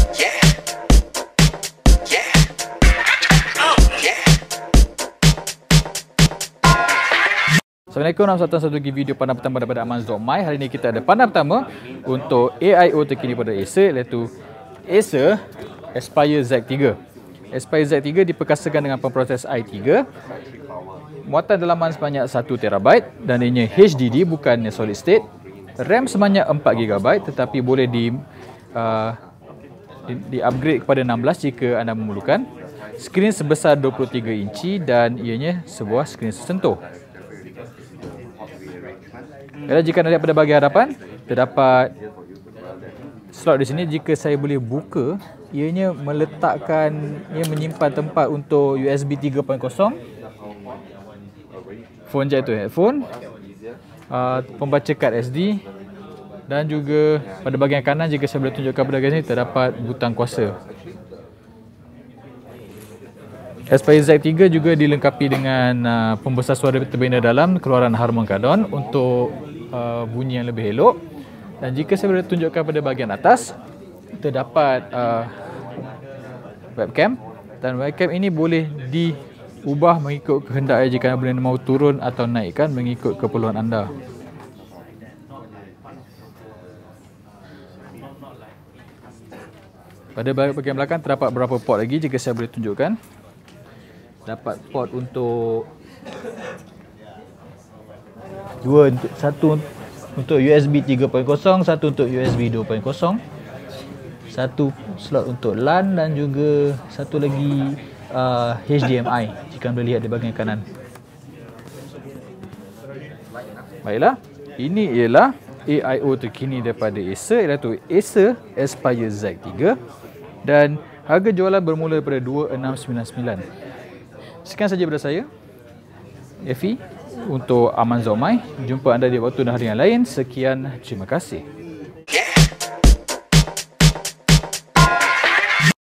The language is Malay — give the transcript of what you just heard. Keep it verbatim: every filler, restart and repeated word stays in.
Assalamualaikum, selamat datang satu lagi video pandang pertama daripada Aman Zokmai. Hari ini kita ada pandang pertama untuk A I O terkini pada Acer, iaitu Acer Aspire Z tiga. Aspire Z tiga diperkasakan dengan pemproses i tiga, muatan dalaman sebanyak satu terabyte dan ianya H D D bukan solid state, RAM sebanyak empat gigabyte tetapi boleh di uh, di, di upgrade kepada enam belas jika anda memerlukan. Skrin sebesar dua puluh tiga inci dan ianya sebuah skrin sesentuh. Kalau jika anda lihat pada bahagian hadapan, terdapat slot di sini. Jika saya boleh buka, ianya meletakkan, ia menyimpan tempat untuk U S B tiga titik kosong, phone jack tu headphone, uh, pembaca kad S D, dan juga pada bahagian kanan, jika saya boleh tunjukkan pada bahagian sini, terdapat butang kuasa. Aspire Z tiga juga dilengkapi dengan uh, pembesar suara terbina dalam keluaran Harman Kardon untuk uh, bunyi yang lebih elok. Dan jika saya boleh tunjukkan pada bahagian atas, terdapat uh, webcam, dan webcam ini boleh diubah mengikut kehendak jika anda boleh mahu turun atau naikkan mengikut keperluan anda. Pada bahagian belakang terdapat beberapa port lagi jika saya boleh tunjukkan. Dapat port untuk dua, satu untuk U S B tiga titik kosong, satu untuk U S B dua titik kosong, satu slot untuk LAN dan juga satu lagi uh, H D M I jika anda lihat di bahagian kanan. Baiklah, ini ialah A I O terkini daripada Acer, iaitu Acer Aspire Z tiga, dan harga jualan bermula daripada dua enam sembilan sembilan. Sekian saja daripada saya, Efi, untuk Aman Zokmai. Jumpa anda di waktu dan hari yang lain. Sekian, terima kasih.